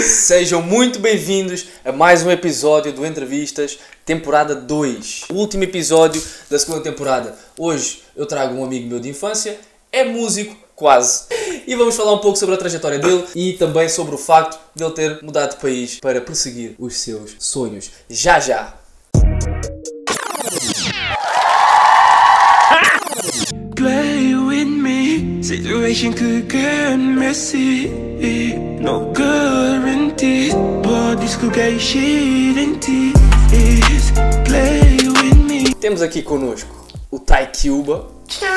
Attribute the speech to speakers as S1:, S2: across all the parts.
S1: Sejam muito bem-vindos a mais um episódio do Entrevistas, temporada 2. O último episódio da segunda temporada. Hoje eu trago um amigo meu de infância, é músico, quase. E vamos falar um pouco sobre a trajetória dele e também sobre o facto de ele ter mudado de país para perseguir os seus sonhos. Já já!
S2: Play with me, situation could get messy. No guarantees, but this could get shit in tears. Play with me.
S1: Temos aqui connosco o Tai Cuba.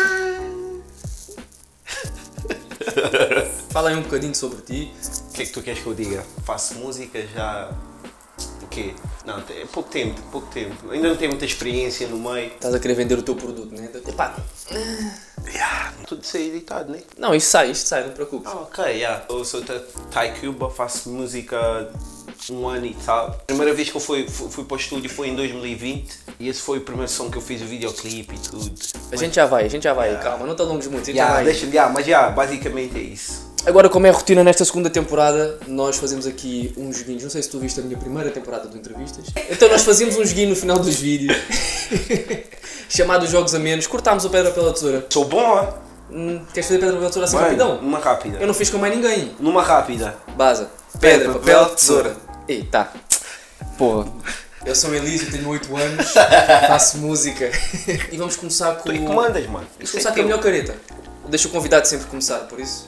S1: Fala aí um bocadinho sobre ti.
S3: O que é que tu queres que eu diga? Faço música já... O quê? Não, é pouco tempo. Ainda não tenho muita experiência no meio.
S1: Estás a querer vender o teu produto, né? Epá.
S3: Tudo isso é editado, né?
S1: Não, isto sai, não te preocupes.
S3: Ok, Eu sou Tai Cuba, faço música 1 ano e tal. A primeira vez que eu fui para o estúdio foi em 2020 e esse foi o primeiro som que eu fiz o videoclipe e tudo.
S1: A gente já vai, calma, não te alongues muito.
S3: Basicamente é isso.
S1: Agora, como é a rotina nesta segunda temporada, nós fazemos aqui uns joguinhos. Não sei se tu viste a minha primeira temporada do Entrevistas. Então nós fazemos um joguinho no final dos vídeos, chamado Jogos a Menos. Cortámos a pedra pela tesoura.
S3: Sou bom,
S1: Queres fazer pedra, papel, tesoura assim
S3: Mano,
S1: rapidão?
S3: Numa rápida.
S1: Eu não fiz com mais ninguém.
S3: Numa rápida.
S1: Baza. Pedra, papel, tesoura. Eita. Porra. Eu sou Elísio, tenho 8 anos, faço música. E vamos começar com...
S3: Tu é que mandas, mano.
S1: Vamos começar com a melhor careta. Deixa o convidado sempre começar, por isso.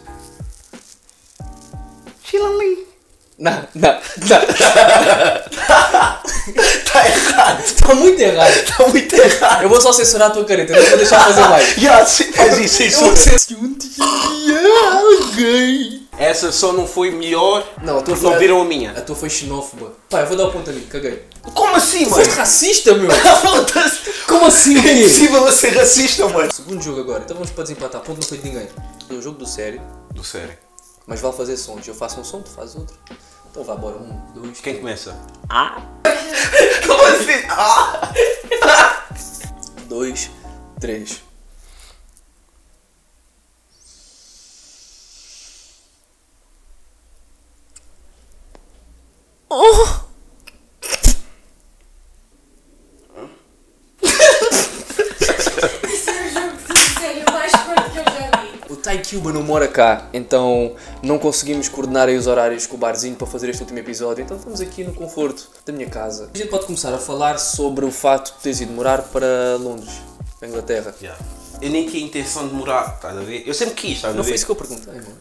S3: Chilali.
S1: Não.
S3: Tá errado.
S1: Está muito errado. Eu vou só censurar a tua careta, não vou deixar fazer mais.
S3: Faz isso.
S1: Se um dia alguém...
S3: Essa só não foi melhor.
S1: Não, a tua
S3: não viram a minha.
S1: A tua foi xenófoba. Pá, eu vou dar o ponto a mim, caguei.
S3: Como assim,
S1: Tu
S3: mano?
S1: foste racista, meu!
S3: Foda-se.
S1: Como assim?
S3: É impossível eu ser racista, mano.
S1: Segundo jogo agora, então vamos para desempatar, ponto não foi de ninguém. É um jogo do sério,
S3: Do sério.
S1: mas vale fazer sons. Eu faço um som, tu fazes outro. Então vá, bora. 1, 2,
S3: Quem começa?
S1: Como assim? 2, 3. O Tai Cuba não mora cá, então não conseguimos coordenar aí os horários com o barzinho para fazer este último episódio, então estamos aqui no conforto da minha casa. A gente pode começar a falar sobre o facto de teres ido morar para Londres, para a Inglaterra.
S3: Eu nem tinha intenção de morar, estás a ver? Eu sempre quis, estás a
S1: Não foi
S3: ver?
S1: isso que eu perguntei, mano.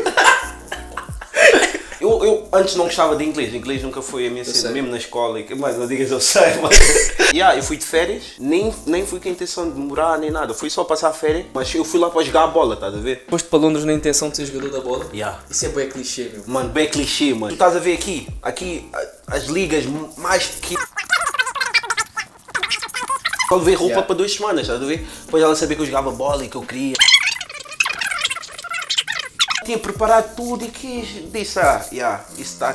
S3: Eu antes não gostava de inglês nunca foi a minha cena,
S1: sei.
S3: mesmo na escola, mas não digas eu sei, mas... Eu fui de férias, nem fui com a intenção de morar nem nada, fui só passar férias, mas eu fui lá para jogar a bola, estás a ver?
S1: Foste para Londres na intenção de ser jogador da bola?
S3: Yeah.
S1: Isso é bem clichê, meu.
S3: Mano, bem clichê, mano. Tu estás a ver aqui as ligas mais pequenas. Só levei roupa para 2 semanas, estás a ver? Depois ela sabia que eu jogava bola e que eu queria. Tinha preparado tudo e disse, isso está...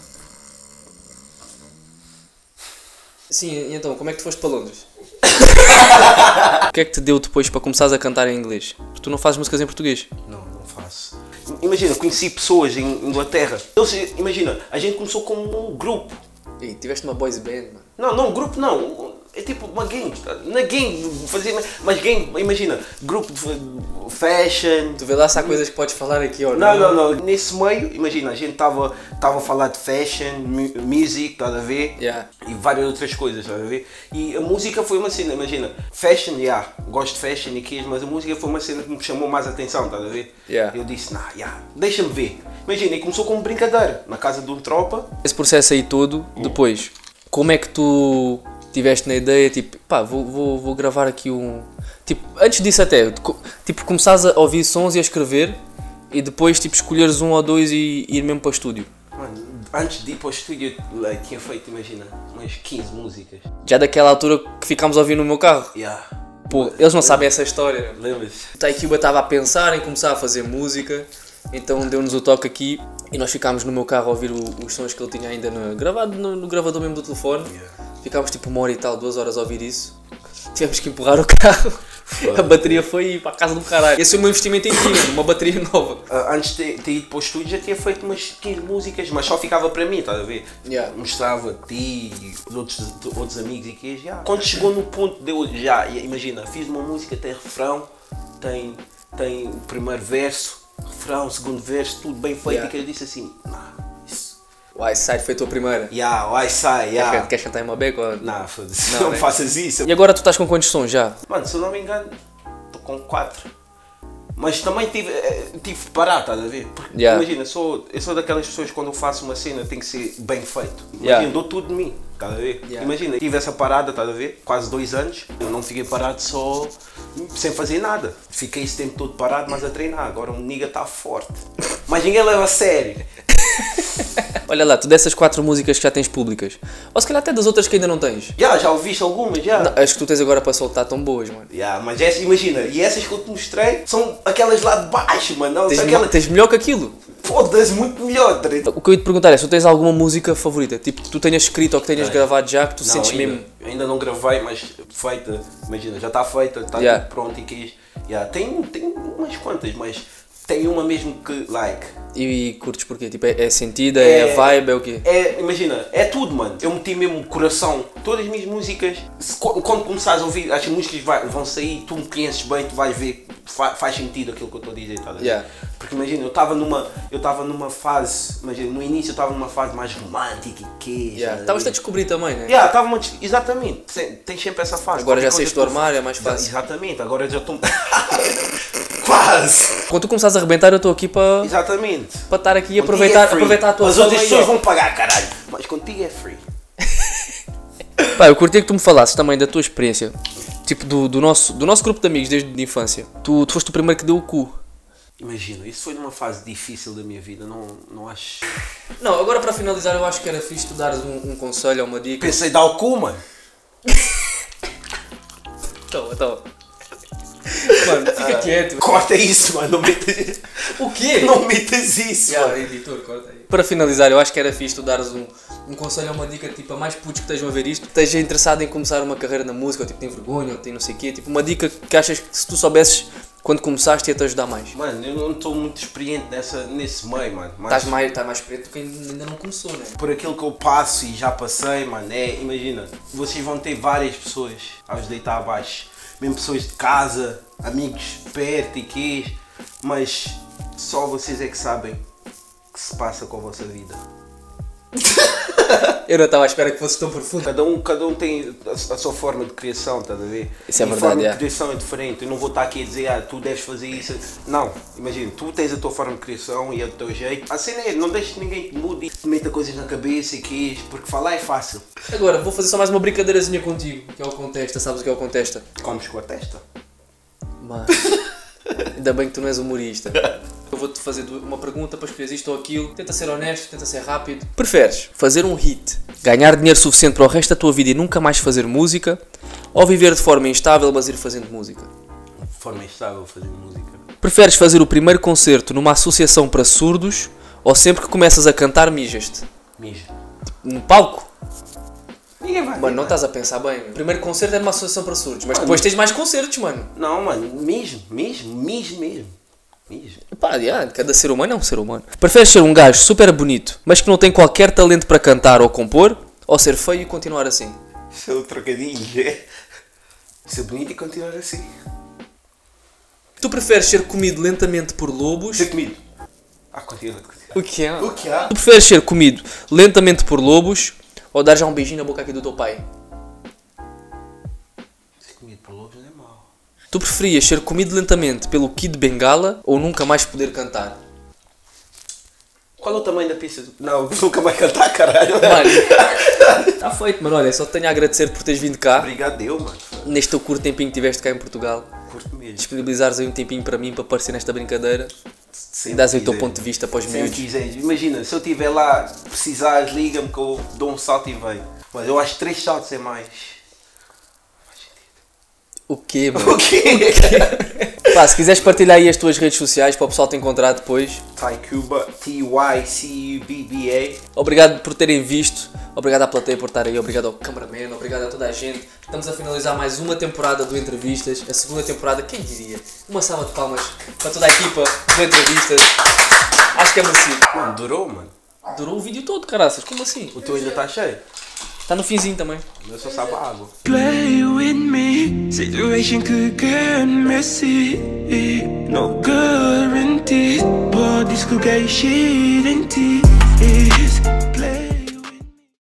S1: Sim, e então, como é que tu foste para Londres? O que é que te deu depois para começares a cantar em inglês? Porque tu não fazes músicas em português.
S3: Não faço. Imagina, conheci pessoas em Inglaterra. Imagina, a gente começou como um grupo.
S1: E tiveste uma boys band, mano.
S3: Não, grupo não. É tipo uma gangue. Na gangue, mas gangue, imagina, grupo de fashion.
S1: Tu vê lá se há coisas que podes falar aqui ou não.
S3: Não. Nesse meio, imagina, a gente estava a falar de fashion, music, estás a ver?
S1: Yeah.
S3: E várias outras coisas, estás a ver? E a música foi uma cena, imagina, fashion, gosto de fashion e quis, mas a música foi uma cena que me chamou mais atenção, estás a ver?
S1: Yeah.
S3: Eu disse, deixa-me ver. Imagina, e começou como brincadeira, na casa de um tropa.
S1: Esse processo aí todo, depois, como é que tu tiveste na ideia, tipo, pá, vou gravar aqui um... Tipo, antes disso até, tipo, começares a ouvir sons e a escrever e depois, tipo, escolheres um ou dois e ir mesmo para o estúdio.
S3: Mano, antes de ir para o estúdio, tinha feito, imagina, umas 15 músicas.
S1: Já daquela altura que ficámos a ouvir no meu carro. Pô, eles não sabem essa história.
S3: Lembras?
S1: O Tai Cuba estava a pensar em começar a fazer música, então deu-nos o toque aqui e nós ficámos no meu carro a ouvir os sons que ele tinha ainda gravado no gravador mesmo do telefone. Ficámos tipo 1 hora e tal, 2 horas a ouvir isso. Tivemos que empurrar o carro. A bateria foi para a casa do caralho. Esse é o meu investimento em ti, mano, uma bateria nova.
S3: Antes de ter ido para o estúdio já tinha feito umas 15 músicas, mas só ficava para mim, estás a ver?
S1: Yeah.
S3: Mostrava a ti, os outros amigos e que já. Quando chegou no ponto de eu já, imagina, fiz uma música, tem refrão, tem o primeiro verso, refrão, segundo verso, tudo bem feito,
S1: Yeah.
S3: e que eu disse assim, isso.
S1: O Ice Side foi a tua primeira.
S3: Queres
S1: Cantar em uma beca? Ou...
S3: Não, foda-se,
S1: Não,
S3: não
S1: né?
S3: faças isso.
S1: E agora tu estás com quantos sons já?
S3: Mano, se eu não me engano, estou com 4. Mas também tive de parar, estás a ver? Porque
S1: Yeah.
S3: imagina, eu sou daquelas pessoas que quando eu faço uma cena tem que ser bem feito. Imagina,
S1: Yeah.
S3: dou tudo de mim, estás a ver?
S1: Yeah.
S3: Imagina, tive essa parada, estás a ver? Quase 2 anos. Eu não fiquei parado só sem fazer nada. Fiquei esse tempo todo parado, mas a treinar. Agora o nigga está forte. Mas ninguém leva a sério.
S1: Olha lá, tu dessas 4 músicas que já tens públicas, ou se calhar até das outras que ainda não tens.
S3: Já ouviste algumas, já?
S1: Não, as que tu tens agora para soltar tão boas, mano.
S3: Mas imagina, e essas que eu te mostrei são aquelas lá de baixo, mano. Não, são aquelas...
S1: Tens melhor que aquilo.
S3: Foda-se, muito melhor, treta.
S1: O que eu ia te perguntar é se tu tens alguma música favorita, tipo que tu tenhas escrito ou que tenhas gravado já, que tu sentes mesmo.
S3: Ainda não gravei, mas feita, imagina, já está feita, está
S1: Yeah.
S3: tudo pronto e que tem umas quantas, mas tem uma mesmo que, like...
S1: E curtes porquê? Tipo, é sentida, é a vibe, é o quê?
S3: Imagina, é tudo, mano. Eu meti mesmo coração. Todas as minhas músicas, quando começares a ouvir, as músicas vão sair, tu me conheces bem, tu vais ver, faz sentido aquilo que eu estou a dizer, tá a ver?
S1: Yeah.
S3: Porque imagina, eu estava numa fase, imagina, no início eu estava numa fase mais romântica e que...
S1: Estavas a descobrir também, né?
S3: Exatamente, tens sempre essa fase.
S1: Agora já
S3: Qualquer
S1: saíste do
S3: coisa tu-
S1: armário, é mais fácil.
S3: Exatamente, agora já estou... Quase!
S1: Quando tu começares a arrebentar, eu estou aqui para
S3: Exatamente.
S1: estar aqui e
S3: Contigo é free.
S1: aproveitar a tua
S3: As
S1: fama
S3: outras
S1: aí,
S3: pessoas
S1: ó.
S3: vão pagar, caralho. Mas contigo é free.
S1: Pá, eu curti que tu me falasses também da tua experiência, tipo do nosso grupo de amigos desde a infância. Tu foste o primeiro que deu o cu.
S3: Imagina, isso foi numa fase difícil da minha vida, não acho...
S1: Não, agora para finalizar eu acho que era fixe tu dares um conselho ou uma dica.
S3: Pensei dar o cu, mano.
S1: Então. Mano, fica quieto.
S3: Corta isso, mano, não metas...
S1: O quê?
S3: Não metas isso, mano.
S1: Editor, corta aí. Para finalizar, eu acho que era fixe tu dares um conselho ou uma dica tipo a mais putos que estejam a ver isto, que esteja interessado em começar uma carreira na música, ou tipo tem vergonha, ou tem não sei o quê, tipo uma dica que achas que se tu soubesses quando começaste ia-te ajudar mais.
S3: Mano, eu não estou muito experiente nesse meio, mano.
S1: Estás mais preto do que ainda não começou, né?
S3: Por aquilo que eu passo e já passei, mano, imagina, vocês vão ter várias pessoas a vos deitar abaixo. Mesmo pessoas de casa, amigos perto e que, mas só vocês é que sabem o que se passa com a vossa vida.
S1: Eu não estava à espera que fosse tão profundo.
S3: Cada um tem a sua forma de criação, estás a ver?
S1: Isso é
S3: a
S1: verdade,
S3: forma
S1: é.
S3: de criação é diferente. Eu não vou estar aqui a dizer, tu deves fazer isso. Não, imagina, tu tens a tua forma de criação e é do teu jeito. A cena é, não deixes que ninguém te mude e te meta coisas na cabeça e que porque falar é fácil.
S1: Agora, vou fazer só mais uma brincadeirazinha contigo, que é o Contesta, sabes o que é o Contesta?
S3: Comes com a testa.
S1: Mano, ainda bem que tu não és humorista. Eu vou-te fazer uma pergunta para escolher isto ou aquilo. Tenta ser honesto, tenta ser rápido. Preferes fazer um hit, ganhar dinheiro suficiente para o resto da tua vida e nunca mais fazer música, ou viver de forma instável mas ir fazendo música?
S3: De forma instável fazer música.
S1: Preferes fazer o primeiro concerto numa associação para surdos, ou sempre que começas a cantar mijas-te?
S3: Mija.
S1: No palco?
S3: Ninguém vai.
S1: Mano, não estás a pensar bem. O primeiro concerto é numa associação para surdos, mas depois tens mais concertos, mano.
S3: Não, mano, mesmo. Mijo.
S1: Pá, cada ser humano é um ser humano. Preferes ser um gajo super bonito, mas que não tem qualquer talento para cantar ou compor, ou ser feio e continuar assim?
S3: Isso é o trocadilho, é? Ser bonito e continuar assim.
S1: Tu preferes ser comido lentamente por lobos?
S3: Ser comido. Continua.
S1: O que é?
S3: O que há?
S1: Tu preferes ser comido lentamente por lobos, ou dar já um beijinho na boca aqui do teu pai?
S3: Ser comido por lobos não é mau.
S1: Tu preferias ser comido lentamente pelo Kid Bengala, ou nunca mais poder cantar?
S3: Qual é o tamanho da pista? Não, nunca vai cantar, caralho.
S1: Mano, está feito, mano. Olha, só te tenho a agradecer por teres vindo cá.
S3: Obrigado, eu, mano.
S1: Neste teu curto tempinho que estiveste cá em Portugal.
S3: Curto mesmo.
S1: Disponibilizares aí um tempinho para mim, para aparecer nesta brincadeira.
S3: Sempre
S1: Dás aí o teu
S3: quiser.
S1: ponto de vista para os
S3: Sempre
S1: miúdos.
S3: quiseres. Imagina, se eu estiver lá, precisares, liga-me que eu dou um salto e venho. Mas eu acho que 3 saltos é mais.
S1: O quê, mano?
S3: O quê?
S1: Pá, se quiseres partilhar aí as tuas redes sociais para o pessoal te encontrar depois.
S3: Tycuba, Tycubba.
S1: Obrigado por terem visto Obrigado à plateia por estar aí, obrigado ao cameraman, obrigado a toda a gente. Estamos a finalizar mais uma temporada do Entrevistas, a segunda temporada, quem diria? Uma salva de palmas para toda a equipa do Entrevistas. Acho que é merecido.
S3: Mano, durou, mano.
S1: Durou o vídeo todo, caraças, como assim?
S3: O teu ainda está cheio.
S1: Está no finzinho também.
S3: Eu só sabe a água.
S2: Play with me, situation could get messy. No guarantees, but this could get shit into. Play